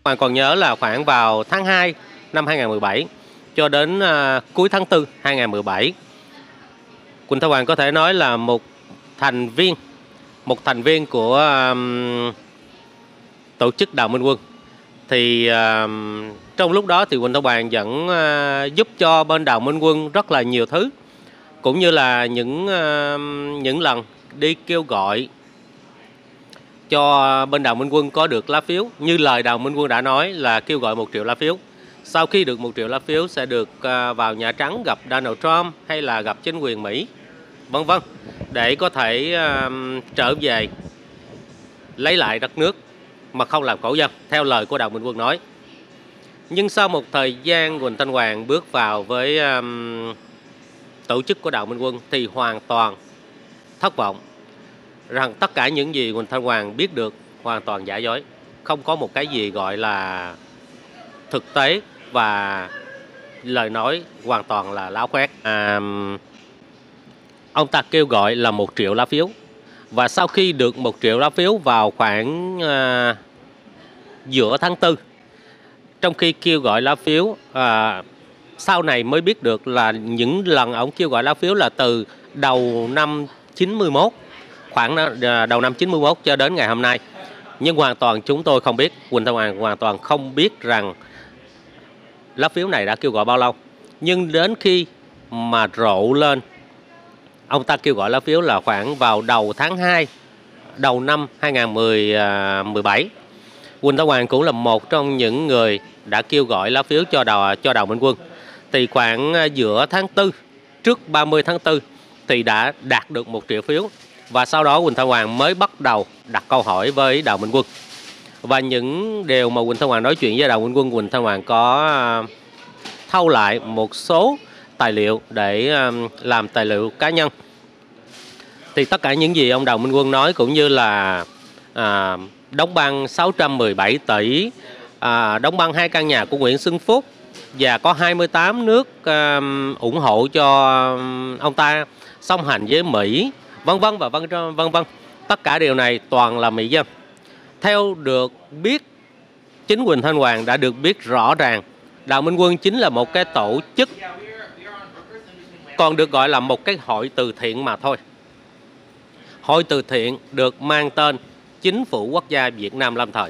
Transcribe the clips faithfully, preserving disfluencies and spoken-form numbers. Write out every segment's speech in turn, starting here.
Hoàng còn nhớ là khoảng vào tháng hai năm hai nghìn không trăm mười bảy cho đến uh, cuối tháng tư hai nghìn không trăm mười bảy, Quỳnh Thảo Hoàng có thể nói là một thành viên một thành viên của um, tổ chức Đào Minh Quân. Thì uh, trong lúc đó thì Quỳnh Thảo Hoàng vẫn uh, giúp cho bên Đào Minh Quân rất là nhiều thứ, cũng như là những uh, những lần đi kêu gọi cho bên Đào Minh Quân có được lá phiếu. Như lời Đào Minh Quân đã nói là kêu gọi một triệu lá phiếu. Sau khi được một triệu lá phiếu sẽ được uh, vào Nhà Trắng gặp Donald Trump hay là gặp chính quyền Mỹ, vân vân, để có thể uh, trở về lấy lại đất nước mà không làm khổ dân, theo lời của Đào Minh Quân nói. Nhưng sau một thời gian Quỳnh Thanh Hoàng bước vào với um, tổ chức của Đào Minh Quân thì hoàn toàn thất vọng rằng tất cả những gì Quỳnh Thanh Hoàng biết được hoàn toàn giả dối, không có một cái gì gọi là thực tế và lời nói hoàn toàn là láo khoét. À, ông ta kêu gọi là một triệu lá phiếu, và sau khi được một triệu lá phiếu vào khoảng à, giữa tháng tư, trong khi kêu gọi lá phiếu, à, sau này mới biết được là những lần ông kêu gọi lá phiếu là từ đầu năm chín mươi mốt, khoảng đầu năm chín mươi mốt cho đến ngày hôm nay. Nhưng hoàn toàn chúng tôi không biết, Quỳnh Thanh Hoàng hoàn toàn không biết rằng lá phiếu này đã kêu gọi bao lâu. Nhưng đến khi mà rộ lên, ông ta kêu gọi lá phiếu là khoảng vào đầu tháng hai, đầu năm hai nghìn không trăm mười bảy. Quỳnh Thanh Hoàng cũng là một trong những người đã kêu gọi lá phiếu cho Đào, cho Đào Minh Quân. Thì khoảng giữa tháng tư, trước ba mươi tháng tư thì đã đạt được một triệu phiếu. Và sau đó Quỳnh Thanh Hoàng mới bắt đầu đặt câu hỏi với Đào Minh Quân. Và những điều mà Quỳnh Thanh Hoàng nói chuyện với Đào Minh Quân, Quỳnh Thanh Hoàng có thâu lại một số tài liệu để làm tài liệu cá nhân. Thì tất cả những gì ông Đào Minh Quân nói, cũng như là à, đóng băng sáu trăm mười bảy tỷ, à, đóng băng hai căn nhà của Nguyễn Xuân Phúc, và có hai mươi tám nước à, ủng hộ cho ông ta song hành với Mỹ, vân vân và vân vân vân. Tất cả điều này toàn là mỹ dân. Theo được biết, chính Quỳnh Thanh Hoàng đã được biết rõ ràng Đào Minh Quân chính là một cái tổ chức, còn được gọi là một cái hội từ thiện mà thôi. Hội từ thiện được mang tên Chính phủ Quốc gia Việt Nam lâm thời.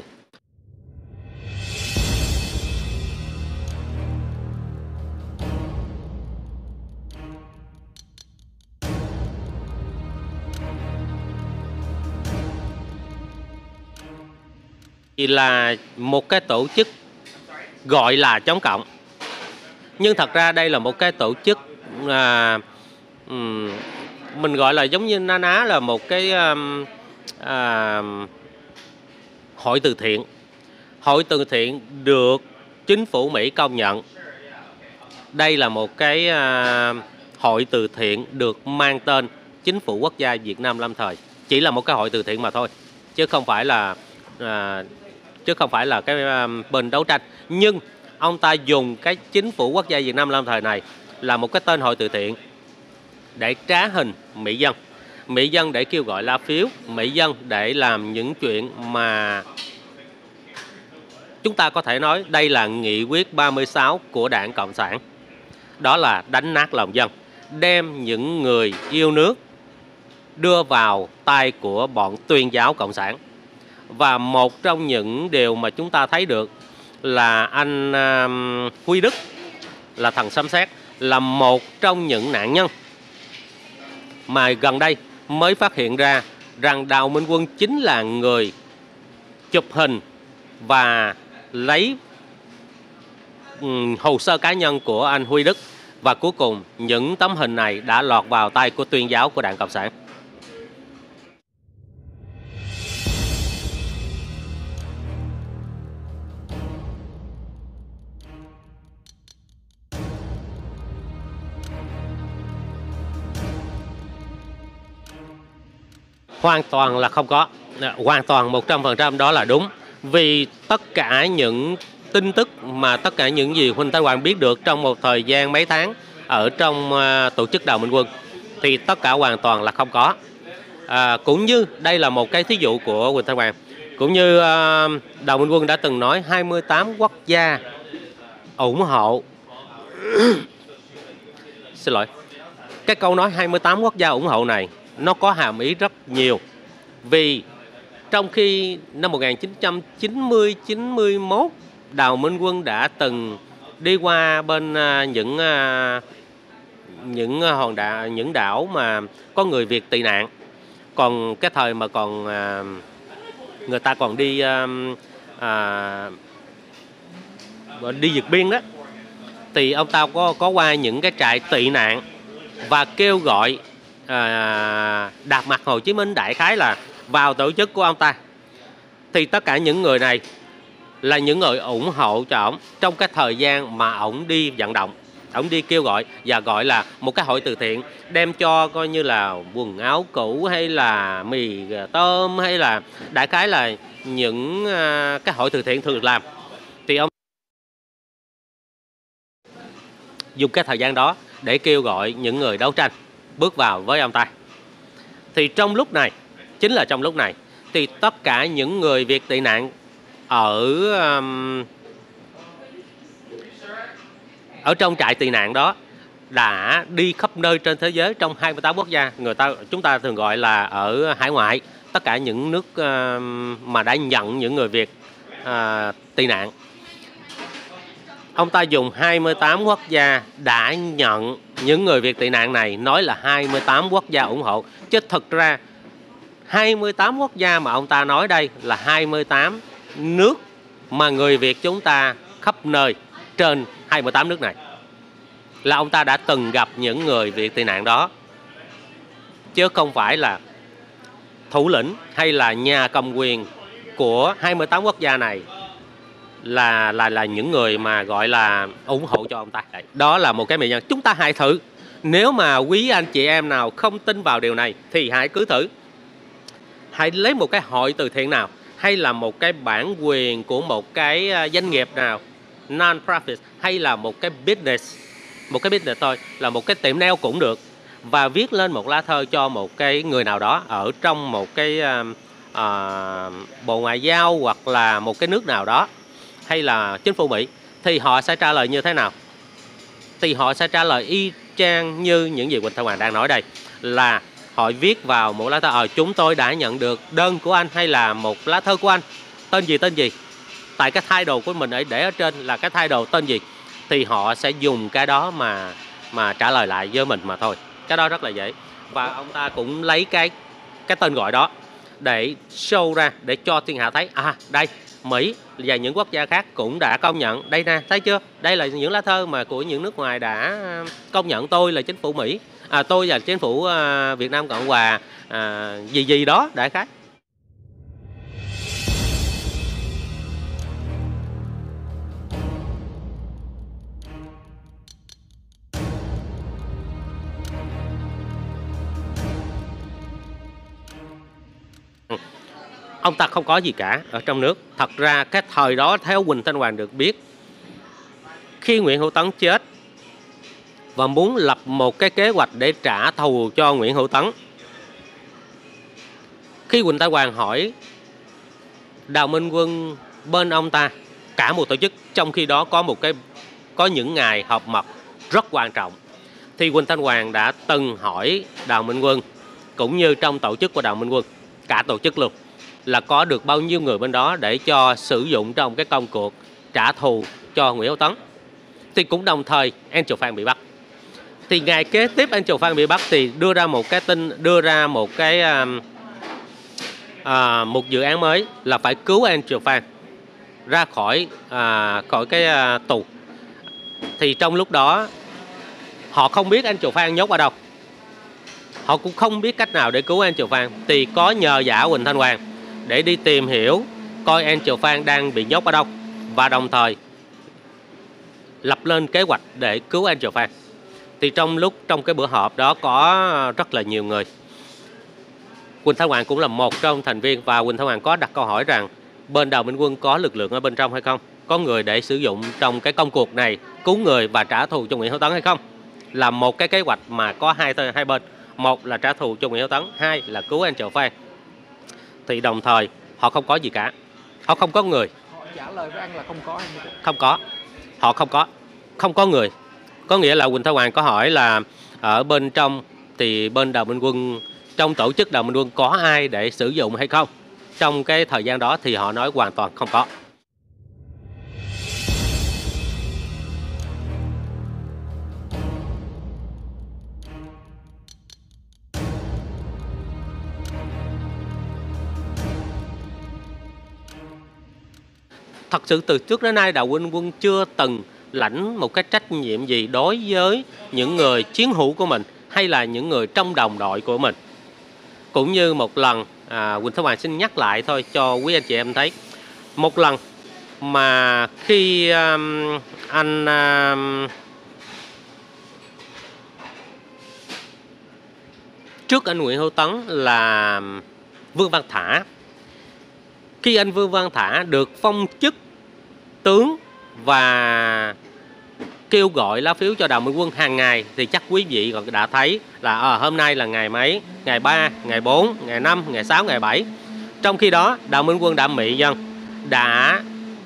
Thì là một cái tổ chức gọi là chống cộng, nhưng thật ra đây là một cái tổ chức à, um, mình gọi là giống như na ná là một cái um, à, hội từ thiện. Hội từ thiện được chính phủ Mỹ công nhận. Đây là một cái à, hội từ thiện được mang tên Chính phủ Quốc gia Việt Nam lâm thời. Chỉ là một cái hội từ thiện mà thôi, chứ không phải là à, chứ không phải là cái à, bên đấu tranh. Nhưng ông ta dùng cái Chính phủ Quốc gia Việt Nam lâm thời này là một cái tên hội từ thiện để trá hình mỹ dân. Mỹ dân để kêu gọi lá phiếu, mỹ dân để làm những chuyện mà chúng ta có thể nói đây là nghị quyết ba mươi sáu của Đảng Cộng sản. Đó là đánh nát lòng dân, đem những người yêu nước đưa vào tay của bọn tuyên giáo Cộng sản. Và một trong những điều mà chúng ta thấy được là anh uh, Huy Đức, là thằng xăm xét, là một trong những nạn nhân mà gần đây mới phát hiện ra rằng Đào Minh Quân chính là người chụp hình và lấy um, hồ sơ cá nhân của anh Huy Đức. Và cuối cùng những tấm hình này đã lọt vào tay của tuyên giáo của Đảng Cộng sản. Hoàn toàn là không có, hoàn toàn một trăm phần trăm đó là đúng. Vì tất cả những tin tức mà tất cả những gì Quỳnh Thanh Hoàng biết được trong một thời gian mấy tháng ở trong uh, tổ chức Đào Minh Quân thì tất cả hoàn toàn là không có. À, cũng như đây là một cái thí dụ của Quỳnh Thanh Hoàng. Cũng như à, Đào Minh Quân đã từng nói hai mươi tám quốc gia ủng hộ. Xin lỗi. Cái câu nói hai mươi tám quốc gia ủng hộ này nó có hàm ý rất nhiều. Vì trong khi năm một nghìn chín trăm chín mươi chín mươi mốt, Đào Minh Quân đã từng đi qua bên những những hòn đảo, những đảo mà có người Việt tị nạn. Còn cái thời mà còn người ta còn đi à, đi vượt biên đó, thì ông ta có có qua những cái trại tị nạn và kêu gọi à, Đạt Mặt Hồ Chí Minh đại khái là vào tổ chức của ông ta. Thì tất cả những người này là những người ủng hộ cho ổng trong cái thời gian mà ổng đi vận động, ổng đi kêu gọi và gọi là một cái hội từ thiện, đem cho coi như là quần áo cũ hay là mì tôm hay là đại khái là những uh, cái hội từ thiện thường làm. Thì ông dùng cái thời gian đó để kêu gọi những người đấu tranh bước vào với ông ta. Thì trong lúc này, chính là trong lúc này, thì tất cả những người Việt tị nạn ở um, ở trong trại tị nạn đó đã đi khắp nơi trên thế giới trong hai mươi tám quốc gia. Người ta chúng ta thường gọi là ở hải ngoại, tất cả những nước uh, mà đã nhận những người Việt uh, tị nạn. Ông ta dùng hai mươi tám quốc gia đã nhận những người Việt tị nạn này nói là hai mươi tám quốc gia ủng hộ. Chứ thực ra hai mươi tám quốc gia mà ông ta nói đây là hai mươi tám nước mà người Việt chúng ta khắp nơi trên hai mươi tám nước này. Là ông ta đã từng gặp những người Việt tị nạn đó, chứ không phải là thủ lĩnh hay là nhà cầm quyền của hai mươi tám quốc gia này là là là những người mà gọi là ủng hộ cho ông ta. Đó là một cái mỹ nhân. Chúng ta hãy thử. Nếu mà quý anh chị em nào không tin vào điều này thì hãy cứ thử. Hãy lấy một cái hội từ thiện nào hay là một cái bản quyền của một cái doanh nghiệp nào, non-profit, hay là một cái business, một cái business thôi, là một cái tiệm nail cũng được, và viết lên một lá thơ cho một cái người nào đó ở trong một cái uh, uh, bộ ngoại giao hoặc là một cái nước nào đó, hay là chính phủ Mỹ, thì họ sẽ trả lời như thế nào? Thì họ sẽ trả lời y chang như những gì Quỳnh Thanh Hoàng đang nói đây, là họ viết vào một lá thơ, ờ, chúng tôi đã nhận được đơn của anh, hay là một lá thơ của anh, tên gì tên gì, tại cái thái độ của mình ở để ở trên là cái thái độ tên gì, thì họ sẽ dùng cái đó mà mà trả lời lại với mình mà thôi. Cái đó rất là dễ. Và ông ta cũng lấy cái cái tên gọi đó để show ra, để cho thiên hạ thấy, à đây, Mỹ và những quốc gia khác cũng đã công nhận. Đây nè, thấy chưa? Đây là những lá thơ mà của những nước ngoài đã công nhận tôi là chính phủ Mỹ, à, tôi là chính phủ uh, Việt Nam Cộng Hòa, à, gì gì đó đại khái. Ông ta không có gì cả ở trong nước. Thật ra cái thời đó theo Quỳnh Thanh Hoàng được biết, khi Nguyễn Hữu Tấn chết và muốn lập một cái kế hoạch để trả thù cho Nguyễn Hữu Tấn, khi Quỳnh Thanh Hoàng hỏi Đào Minh Quân bên ông ta cả một tổ chức, trong khi đó có một cái có những ngày họp mặt rất quan trọng, thì Quỳnh Thanh Hoàng đã từng hỏi Đào Minh Quân, cũng như trong tổ chức của Đào Minh Quân, cả tổ chức luôn, là có được bao nhiêu người bên đó để cho sử dụng trong cái công cuộc trả thù cho Nguyễn Hữu Tấn. Thì cũng đồng thời Angel Phan bị bắt. Thì ngày kế tiếp Angel Phan bị bắt thì đưa ra một cái tin, đưa ra một cái uh, uh, một dự án mới là phải cứu Angel Phan ra khỏi uh, khỏi cái uh, tù. Thì trong lúc đó họ không biết Angel Phan nhốt ở đâu, họ cũng không biết cách nào để cứu Angel Phan, thì có nhờ vả Quỳnh Thanh Hoàng để đi tìm hiểu coi Angel Phan đang bị nhốt ở đâu, và đồng thời lập lên kế hoạch để cứu Angel Phan. Thì trong lúc trong cái bữa họp đó có rất là nhiều người. Quỳnh Thanh Hoàng cũng là một trong thành viên, và Quỳnh Thanh Hoàng có đặt câu hỏi rằng bên Đào Minh Quân có lực lượng ở bên trong hay không, có người để sử dụng trong cái công cuộc này cứu người và trả thù cho Nguyễn Hữu Tấn hay không. Là một cái kế hoạch mà có hai hai bên, một là trả thù cho Nguyễn Hữu Tấn, hai là cứu Angel Phan. Thì đồng thời họ không có gì cả. Họ không có người. Họ trả lời với anh là không có hay như thế? Không có. Họ không có. Không có người. Có nghĩa là Quỳnh Thơ Hoàng có hỏi là ở bên trong thì bên Đào Minh Quân, trong tổ chức Đào Minh Quân có ai để sử dụng hay không? Trong cái thời gian đó thì họ nói hoàn toàn không có. Thật sự từ trước đến nay Đào Minh Quân chưa từng lãnh một cái trách nhiệm gì đối với những người chiến hữu của mình hay là những người trong đồng đội của mình. Cũng như một lần, à, Quỳnh Thơ Hoàng xin nhắc lại thôi cho quý anh chị em thấy. Một lần mà khi um, anh um, trước anh Nguyễn Hữu Tấn là Vương Văn Thả. Khi anh Vương Văn Thả được phong chức tướng và kêu gọi lá phiếu cho Đào Minh Quân hàng ngày thì chắc quý vị còn đã thấy là à, hôm nay là ngày mấy, ngày ba, ngày bốn, ngày năm, ngày sáu, ngày bảy. Trong khi đó Đào Minh Quân đã mị dân, đã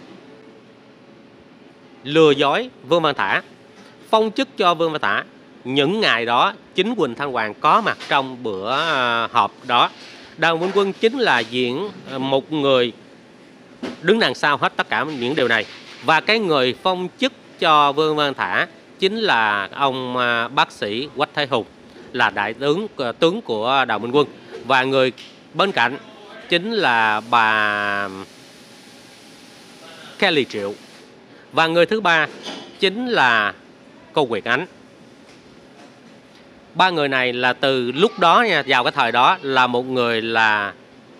lừa dối Vương Văn Thả, phong chức cho Vương Văn Thả. Những ngày đó chính Quỳnh Thơ Hoàng có mặt trong bữa họp đó. Đào Minh Quân chính là diễn một người đứng đằng sau hết tất cả những điều này. Và cái người phong chức cho Vương Văn Thả chính là ông bác sĩ Quách Thế Hùng, là đại tướng tướng của Đào Minh Quân. Và người bên cạnh chính là bà Kelly Triệu. Và người thứ ba chính là cô Nguyệt Ánh. Ba người này là từ lúc đó nha, vào cái thời đó là một người là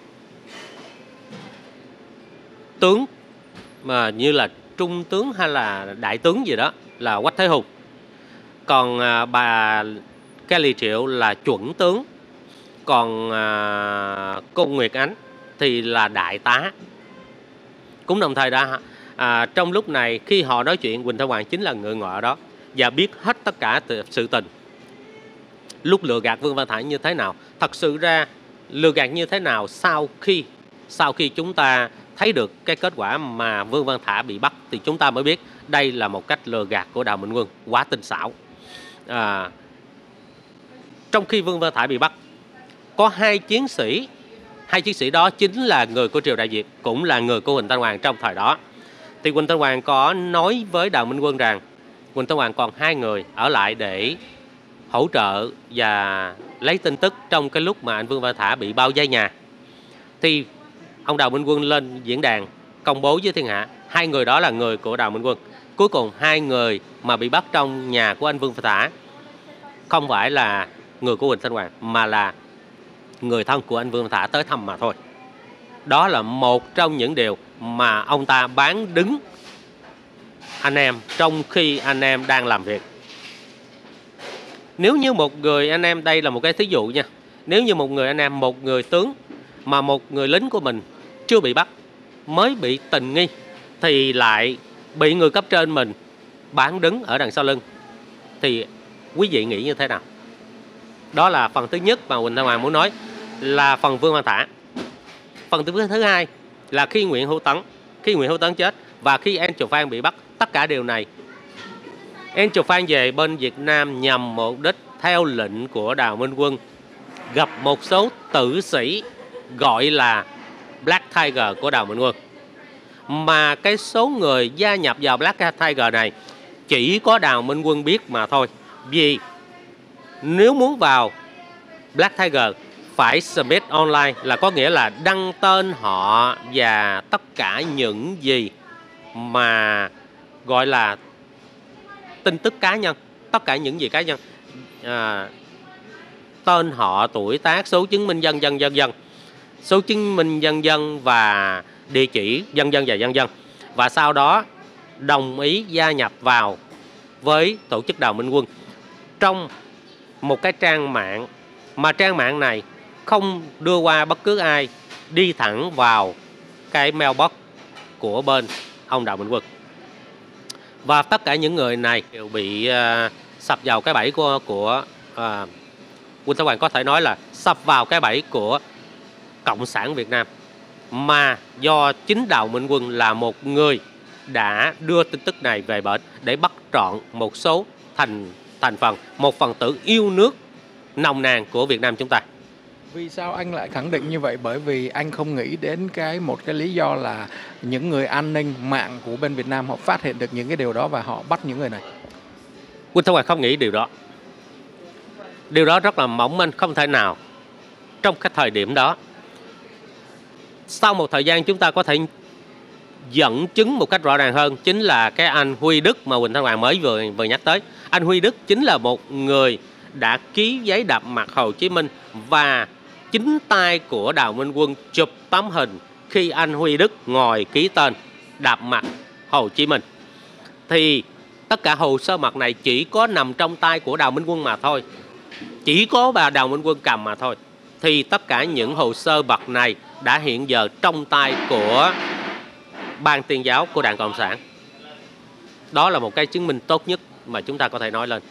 tướng mà như là trung tướng hay là đại tướng gì đó là Quách Thế Hùng. Còn à, bà Kelly Triệu là chuẩn tướng. Còn à, cô Nguyệt Ánh thì là đại tá. Cũng đồng thời đã à, trong lúc này khi họ nói chuyện, Quỳnh Thơ Hoàng chính là người ngồi ở đó và biết hết tất cả sự tình. Lúc lừa gạt Vương Văn Thả như thế nào, thật sự ra lừa gạt như thế nào sau khi sau khi chúng ta thấy được cái kết quả mà Vương Văn Thả bị bắt thì chúng ta mới biết đây là một cách lừa gạt của Đào Minh Quân quá tinh xảo. À, trong khi Vương Văn Thả bị bắt, có hai chiến sĩ, hai chiến sĩ đó chính là người của triều Đại Việt, cũng là người của Quỳnh Thơ Hoàng trong thời đó. Thì Quỳnh Thơ Hoàng có nói với Đào Minh Quân rằng Quỳnh Thơ Hoàng còn hai người ở lại để hỗ trợ và lấy tin tức trong cái lúc mà anh Vương Văn Thả bị bao vây nhà. Thì ông Đào Minh Quân lên diễn đàn công bố với thiên hạ hai người đó là người của Đào Minh Quân. Cuối cùng hai người mà bị bắt trong nhà của anh Vương Văn Thả không phải là người của Quỳnh Thơ Hoàng mà là người thân của anh Vương Văn Thả tới thăm mà thôi. Đó là một trong những điều mà ông ta bán đứng anh em trong khi anh em đang làm việc. Nếu như một người anh em, đây là một cái thí dụ nha, nếu như một người anh em, một người tướng mà một người lính của mình chưa bị bắt, mới bị tình nghi thì lại bị người cấp trên mình bán đứng ở đằng sau lưng, thì quý vị nghĩ như thế nào? Đó là phần thứ nhất mà Quỳnh Thơ Hoàng muốn nói, là phần Vương Văn Thả. Phần thứ thứ hai là khi Nguyễn Hữu Tấn, khi Nguyễn Hữu Tấn chết và khi Angel Phan bị bắt, tất cả điều này Angel Phan về bên Việt Nam nhằm mục đích theo lệnh của Đào Minh Quân gặp một số tử sĩ gọi là Black Tiger của Đào Minh Quân. Mà cái số người gia nhập vào Black Tiger này chỉ có Đào Minh Quân biết mà thôi. Vì nếu muốn vào Black Tiger phải submit online, là có nghĩa là đăng tên họ và tất cả những gì mà gọi là tin tức cá nhân, tất cả những gì cá nhân, à, tên họ, tuổi tác, số chứng minh dân dân dân dân, số chứng minh dân dân và địa chỉ dân dân và dân dân, và sau đó đồng ý gia nhập vào với tổ chức Đào Minh Quân trong một cái trang mạng, mà trang mạng này không đưa qua bất cứ ai, đi thẳng vào cái mailbox của bên ông Đào Minh Quân. Và tất cả những người này đều bị uh, sập vào cái bẫy của, của uh, Quỳnh Thơ Hoàng có thể nói là sập vào cái bẫy của Cộng sản Việt Nam. mà do chính Đào Minh Quân là một người đã đưa tin tức này về bển để bắt trọn một số thành thành phần, một phần tử yêu nước nồng nàn của Việt Nam chúng ta. Vì sao anh lại khẳng định như vậy? Bởi vì anh không nghĩ đến cái một cái lý do là những người an ninh mạng của bên Việt Nam họ phát hiện được những cái điều đó và họ bắt những người này. Quỳnh Thanh Hoàng không nghĩ điều đó. Điều đó rất là mỏng manh, không thể nào. Trong cái thời điểm đó, sau một thời gian chúng ta có thể dẫn chứng một cách rõ ràng hơn, chính là cái anh Huy Đức mà Quỳnh Thanh Hoàng mới vừa vừa nhắc tới. Anh Huy Đức chính là một người đã ký giấy đạp mặt Hồ Chí Minh, và chính tay của Đào Minh Quân chụp tấm hình khi anh Huy Đức ngồi ký tên đạp mặt Hồ Chí Minh. Thì tất cả hồ sơ mật này chỉ có nằm trong tay của Đào Minh Quân mà thôi, chỉ có bà Đào Minh Quân cầm mà thôi. Thì tất cả những hồ sơ mật này đã hiện giờ trong tay của Ban Tuyên giáo của Đảng Cộng sản. Đó là một cái chứng minh tốt nhất mà chúng ta có thể nói lên.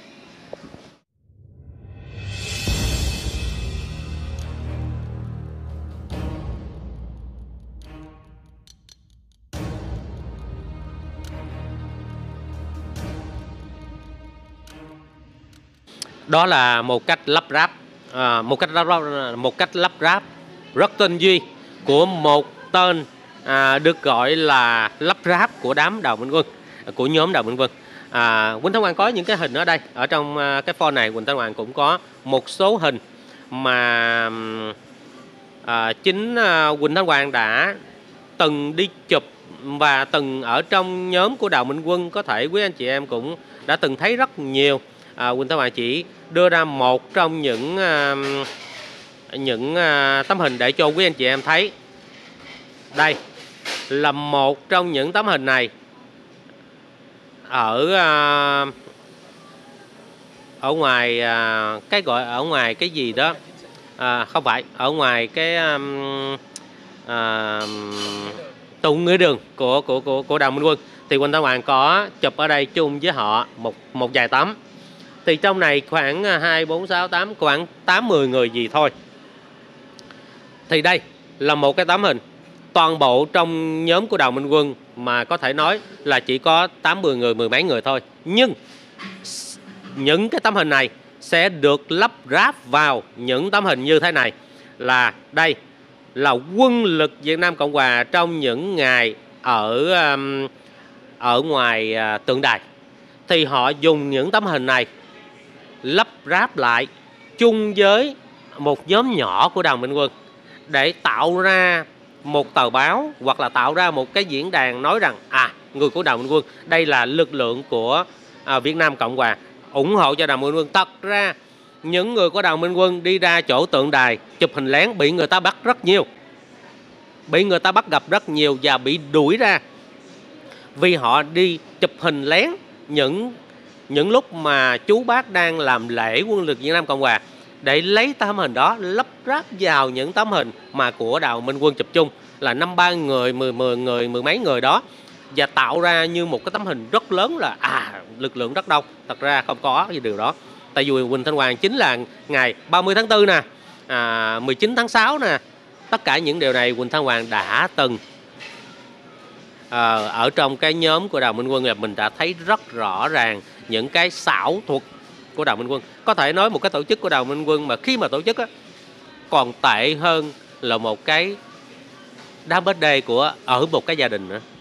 Đó là một cách lắp ráp, à, một cách lắp ráp, một cách lắp ráp rất tinh vi của một tên à, được gọi là lắp ráp của đám Đào Minh Quân, của nhóm Đào Minh Quân. À, Quỳnh Thanh Hoàng có những cái hình ở đây, ở trong à, cái phone này Quỳnh Thanh Hoàng cũng có một số hình mà à, chính à, Quỳnh Thanh Hoàng đã từng đi chụp và từng ở trong nhóm của Đào Minh Quân. Có thể quý anh chị em cũng đã từng thấy rất nhiều. À, Quỳnh Thanh Hoàng chỉ đưa ra một trong những à, những à, tấm hình để cho quý anh chị em thấy. Đây là một trong những tấm hình này ở à, ở ngoài à, cái gọi ở ngoài cái gì đó, à, không phải ở ngoài cái à, à, tụ nghĩa đường của của của của Đào Minh Quân. Thì Quỳnh Thanh Hoàng có chụp ở đây chung với họ một một vài tấm. Thì trong này khoảng hai, bốn, sáu, tám, khoảng tám, mười người gì thôi. Thì đây là một cái tấm hình. Toàn bộ trong nhóm của Đào Minh Quân mà có thể nói là chỉ có tám, mười người, mười mấy người thôi. Nhưng những cái tấm hình này sẽ được lắp ráp vào những tấm hình như thế này. Là đây là quân lực Việt Nam Cộng Hòa trong những ngày ở, ở ngoài tượng đài. Thì họ dùng những tấm hình này lắp ráp lại chung với một nhóm nhỏ của Đào Minh Quân để tạo ra một tờ báo hoặc là tạo ra một cái diễn đàn nói rằng à, người của Đào Minh Quân đây là lực lượng của à, Việt Nam Cộng Hòa ủng hộ cho Đào Minh Quân. Thật ra những người của Đào Minh Quân đi ra chỗ tượng đài chụp hình lén bị người ta bắt rất nhiều, bị người ta bắt gặp rất nhiều và bị đuổi ra vì họ đi chụp hình lén những những lúc mà chú bác đang làm lễ quân lực Việt Nam Cộng Hòa, để lấy tấm hình đó lắp ráp vào những tấm hình mà của Đào Minh Quân chụp chung là năm ba người, mười, mười người, mười mấy người đó, và tạo ra như một cái tấm hình rất lớn là à, lực lượng rất đông. Thật ra không có cái điều đó. Tại vì Quỳnh Thanh Hoàng chính là ngày ba mươi tháng tư nè, à, mười chín tháng sáu nè, tất cả những điều này Quỳnh Thanh Hoàng đã từng à, ở trong cái nhóm của Đào Minh Quân là mình đã thấy rất rõ ràng những cái xảo thuật của Đào Minh Quân. Có thể nói một cái tổ chức của Đào Minh Quân mà khi mà tổ chức á, còn tệ hơn là một cái đám birthday của ở một cái gia đình nữa.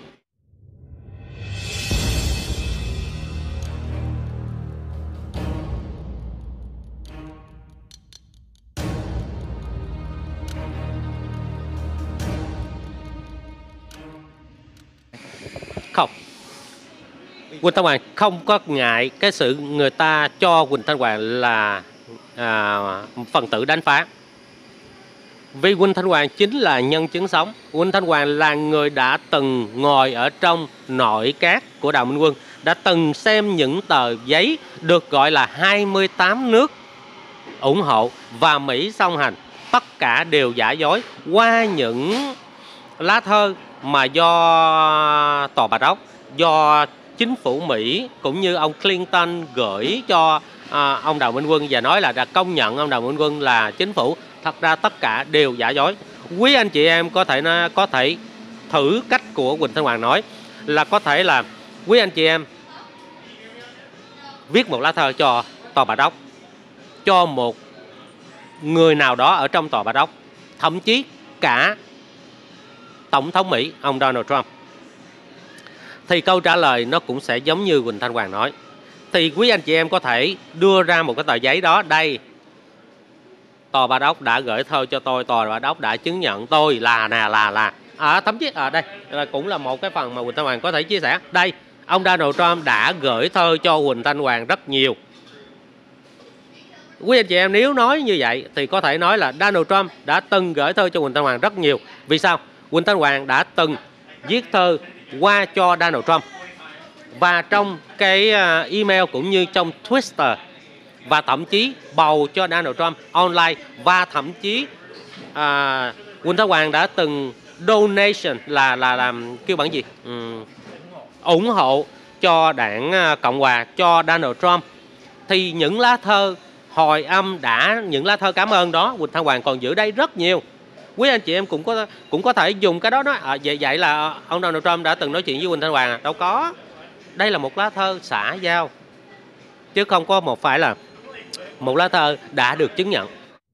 Không, Quỳnh Thanh Hoàng không có ngại cái sự người ta cho Quỳnh Thanh Hoàng là à, phần tử đánh phá. Vì Quỳnh Thanh Hoàng chính là nhân chứng sống. Quỳnh Thanh Hoàng là người đã từng ngồi ở trong nội các của Đào Minh Quân, đã từng xem những tờ giấy được gọi là hai mươi tám nước ủng hộ và Mỹ song hành. Tất cả đều giả dối qua những lá thơ mà do Tòa Bạch Ốc, do chính phủ Mỹ cũng như ông Clinton gửi cho à, ông Đào Minh Quân và nói là đã công nhận ông Đào Minh Quân là chính phủ. Thật ra tất cả đều giả dối. Quý anh chị em có thể nó có thể thử cách của Huỳnh Thanh Hoàng nói là có thể là quý anh chị em viết một lá thơ cho Tòa Bạch Ốc, cho một người nào đó ở trong Tòa Bạch Ốc, thậm chí cả Tổng thống Mỹ ông Donald Trump, thì câu trả lời nó cũng sẽ giống như Huỳnh Thanh Hoàng nói. Thì quý anh chị em có thể đưa ra một cái tờ giấy đó, đây Tòa Bạch Ốc đã gửi thơ cho tôi, Tòa Bạch Ốc đã chứng nhận tôi là nè là là à, thậm chí ở à, đây là cũng là một cái phần mà Huỳnh Thanh Hoàng có thể chia sẻ. Đây, ông Donald Trump đã gửi thơ cho Huỳnh Thanh Hoàng rất nhiều. Quý anh chị em nếu nói như vậy thì có thể nói là Donald Trump đã từng gửi thơ cho Huỳnh Thanh Hoàng rất nhiều. Vì sao? Huỳnh Thanh Hoàng đã từng viết thơ qua cho Donald Trump, và trong cái email cũng như trong Twitter, và thậm chí bầu cho Donald Trump online, và thậm chí à, Huỳnh Thanh Hoàng đã từng donation là là làm kêu bằng gì ừ, ủng hộ cho đảng Cộng Hòa, cho Donald Trump. Thì những lá thơ hồi âm đã những lá thơ cảm ơn đó Huỳnh Thanh Hoàng còn giữ đây rất nhiều. Quý anh chị em cũng có cũng có thể dùng cái đó nói à, vậy vậy là ông Donald Trump đã từng nói chuyện với Huỳnh Thanh Hoàng à? Đâu có. Đây là một lá thơ xã giao, chứ không có một phải là một lá thơ đã được chứng nhận.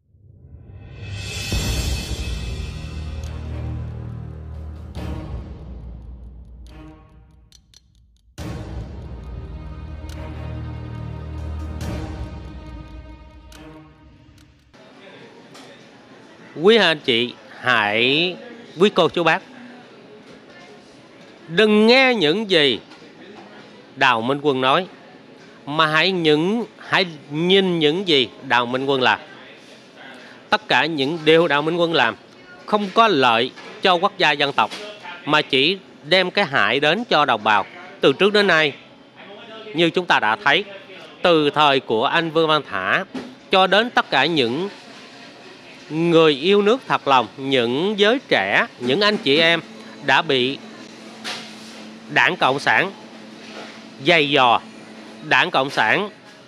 Quý anh chị hãy, quý cô chú bác, đừng nghe những gì Đào Minh Quân nói, mà hãy những hãy nhìn những gì Đào Minh Quân làm. Tất cả những điều Đào Minh Quân làm không có lợi cho quốc gia dân tộc, mà chỉ đem cái hại đến cho đồng bào. Từ trước đến nay, như chúng ta đã thấy, từ thời của anh Vương Văn Thả cho đến tất cả những người yêu nước thật lòng, những giới trẻ, những anh chị em đã bị Đảng Cộng sản giày dò, Đảng Cộng sản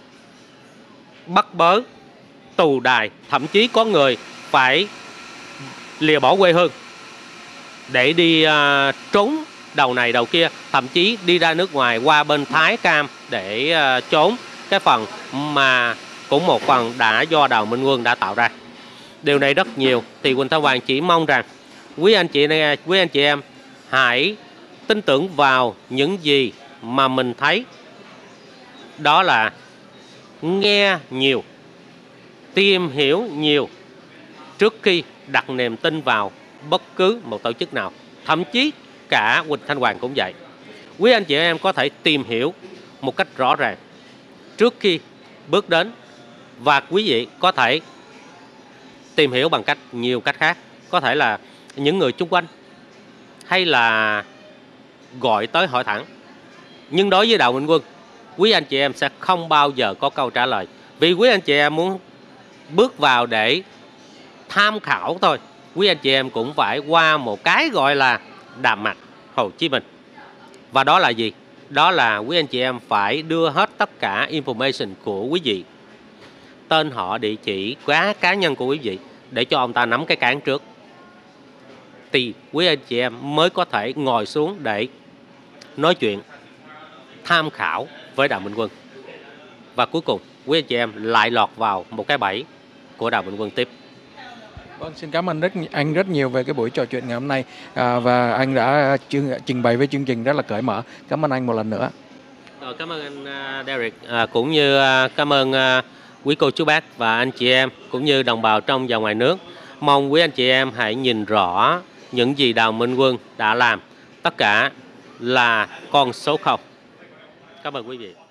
bắt bớ, tù đày, thậm chí có người phải lìa bỏ quê hương để đi uh, trốn đầu này đầu kia, thậm chí đi ra nước ngoài qua bên Thái Cam để uh, trốn cái phần mà cũng một phần đã do Đào Minh Quân đã tạo ra. Điều này rất nhiều. Thì Huỳnh Thanh Hoàng chỉ mong rằng quý anh chị này, quý anh chị em hãy tin tưởng vào những gì mà mình thấy, đó là nghe nhiều, tìm hiểu nhiều trước khi đặt niềm tin vào bất cứ một tổ chức nào. Thậm chí cả Huỳnh Thanh Hoàng cũng vậy. Quý anh chị em có thể tìm hiểu một cách rõ ràng trước khi bước đến, và quý vị có thể tìm hiểu bằng cách nhiều cách khác. Có thể là những người chung quanh, hay là gọi tới hỏi thẳng. Nhưng đối với Đào Minh Quân, quý anh chị em sẽ không bao giờ có câu trả lời, vì quý anh chị em muốn bước vào để tham khảo thôi, quý anh chị em cũng phải qua một cái gọi là đàm mạch Hồ Chí Minh. Và đó là gì? Đó là quý anh chị em phải đưa hết tất cả information của quý vị, tên họ, địa chỉ, quá cá nhân của quý vị, để cho ông ta nắm cái cán trước. Thì quý anh chị em mới có thể ngồi xuống để nói chuyện, tham khảo với Đào Minh Quân. Và cuối cùng quý anh chị em lại lọt vào một cái bẫy của Đào Minh Quân tiếp. Vâng, xin cảm ơn rất anh rất nhiều về cái buổi trò chuyện ngày hôm nay, à, và anh đã trình bày với chương trình rất là cởi mở. Cảm ơn anh một lần nữa. Rồi, cảm ơn anh Derek, à, cũng như cảm ơn quý cô chú bác và anh chị em cũng như đồng bào trong và ngoài nước. Mong quý anh chị em hãy nhìn rõ những gì Đào Minh Quân đã làm. Tất cả là con số không. Cảm ơn quý vị.